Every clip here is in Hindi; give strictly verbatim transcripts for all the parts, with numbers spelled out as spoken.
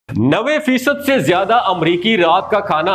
नब्बे फीसद से ज्यादा अमरीकी रात का खाना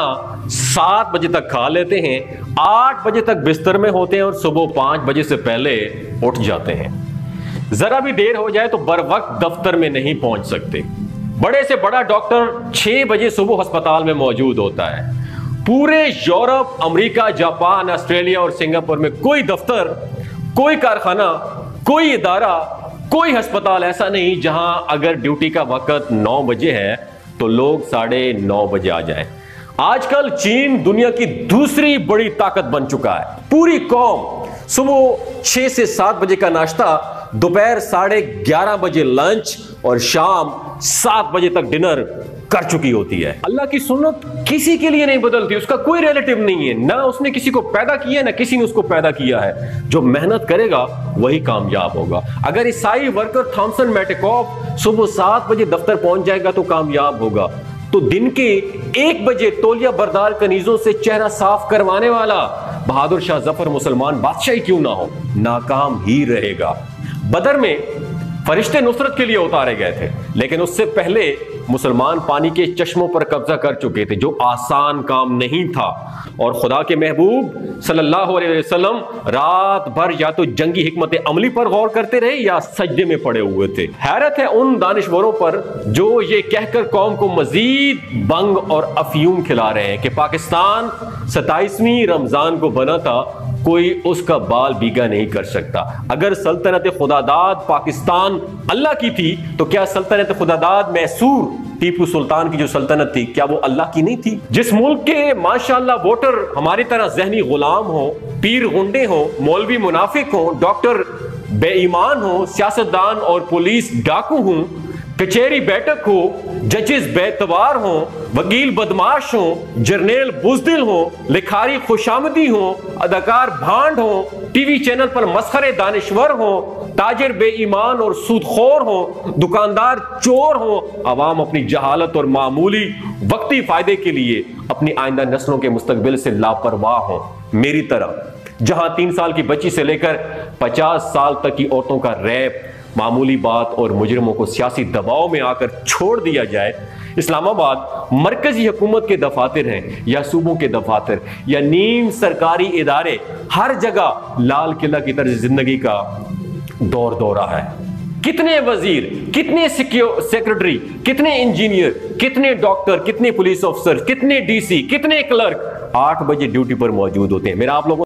सात बजे तक खा लेते हैं, आठ बजे तक बिस्तर में होते हैं और सुबह पांच बजे से पहले उठ जाते हैं। जरा भी देर हो जाए तो बर वक्त दफ्तर में नहीं पहुंच सकते। बड़े से बड़ा डॉक्टर छह बजे सुबह अस्पताल में मौजूद होता है। पूरे यूरोप, अमेरिका, जापान, ऑस्ट्रेलिया और सिंगापुर में कोई दफ्तर, कोई कारखाना, कोई इदारा, कोई अस्पताल ऐसा नहीं जहां अगर ड्यूटी का वक्त नौ बजे है तो लोग साढ़े नौ बजे आ जाएं। आजकल चीन दुनिया की दूसरी बड़ी ताकत बन चुका है। पूरी कौम सुबह छह से सात बजे का नाश्ता, दोपहर साढ़े ग्यारह बजे लंच और शाम सात बजे तक डिनर कर चुकी होती है। अल्लाह की सुन्नत किसी के लिए नहीं बदलती, उसका कोई रिलेटिव नहीं है, ना उसने किसी को पैदा किया है ना किसी ने उसको पैदा किया है। जो मेहनत करेगा वही कामयाब होगा। अगर ईसाई वर्कर थॉमसन मैटेकॉफ सुबह सात बजे दफ्तर पहुंच जाएगा तो कामयाब होगा, तो दिन के एक बजे तौलिया बरदार कनीजों से चेहरा साफ करवाने वाला बहादुर शाह जफर मुसलमान बादशाही क्यों ना हो, नाकाम ही रहेगा। बदर में फरिश्ते नुसरत के लिए उतारे गए थे, लेकिन उससे पहले मुसलमान पानी के चश्मों पर कब्जा कर चुके थे, जो आसान काम नहीं था। और खुदा के महबूब सल्लल्लाहु अलैहि वसल्लम रात भर या तो जंगी हिकमत अमली पर गौर करते रहे या सजदे में पड़े हुए थे। हैरत है उन दानिशवरों पर जो ये कहकर कौम को मजीद बंग और अफयूम खिला रहे हैं कि पाकिस्तान सताईसवीं रमजान को बना था, कोई उसका बाल बीगा नहीं कर सकता। अगर सल्तनत खुदादाद पाकिस्तान अल्लाह की थी तो क्या सल्तनत खुदादाद मैसूर टीपू सुल्तान की जो सल्तनत थी, क्या वो अल्लाह की नहीं थी? जिस मुल्क के माशाअल्लाह वोटर हमारी तरह जहनी गुलाम हो, पीर गुंडे हो, मौलवी मुनाफिक हो, डॉक्टर बेईमान हो, सियासतदान और पुलिस डाकू हो, कचेरी बैठक हो, जजेस बेतवार हो, वकील बदमाश हो, जर्नेल बुजदिल हो, लिखारी खुशामदी हो, अदाकार भांड हो, टीवी चैनल पर मस्खरे दानिश्वर हो, ताजिर बेईमान और सूदखोर हो, दुकानदार चोर हो, अवाम अपनी जहालत और मामूली वक्ती फायदे के लिए अपनी आइंदा नस्लों के मुस्तकबिल से लापरवाह हो। मेरी तरह जहां तीन साल की बच्ची से लेकर पचास साल तक की औरतों का रैप मामूली बात और मुजरिमों को सियासी दबाव में आकर छोड़ दिया जाए, इस्लामाबाद मरकजी हुकूमत के दफातर हैं या सूबों के दफातर या नीम सरकारी इदारे, हर जगह लाल किला की तरह जिंदगी का दौर दौरा है। कितने वजीर, कितने सेक्रेटरी, कितने इंजीनियर, कितने डॉक्टर, कितने पुलिस ऑफिसर, कितने डीसी, कितने क्लर्क आठ बजे ड्यूटी पर मौजूद होते हैं। मेरा आप लोगों